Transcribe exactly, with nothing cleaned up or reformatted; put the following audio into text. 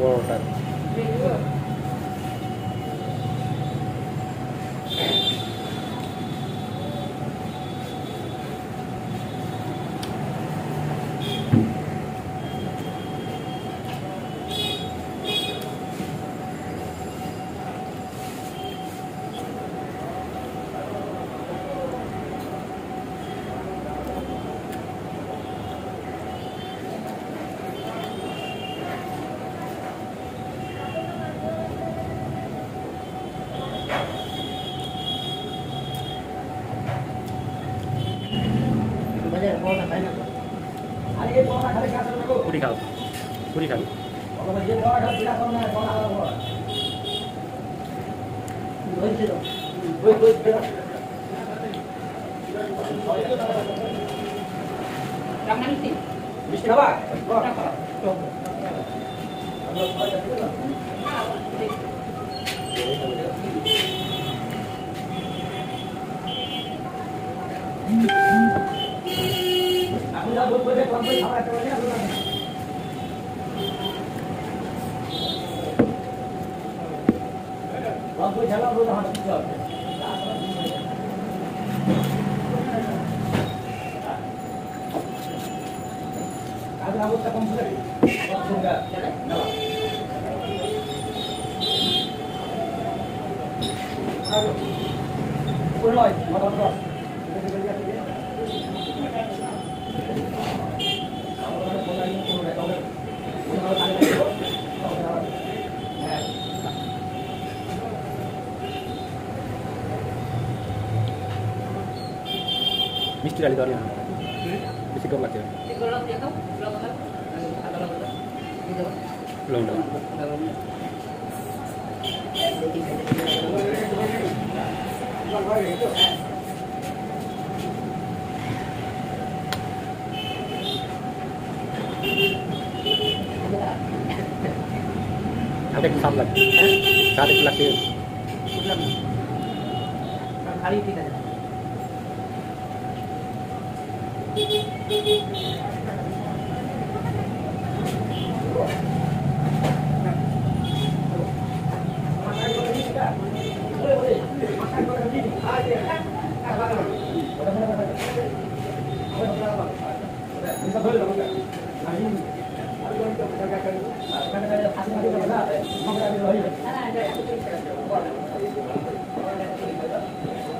বড়টা পুরি খাও পুরি খাবি মিষ্টি খাবা aku dah buat buat buat buat apa tu ni aku dah. Buat buat jalan buat apa tu? Aku dah buat tak komputer. Aku sudah. Nampak. Aku. Pulai, mana tu? মিষ্টি ডালি দেওয়া না বেশি কম লাগছে long ada yang sama lagi ada yang lagi kali tidak Ada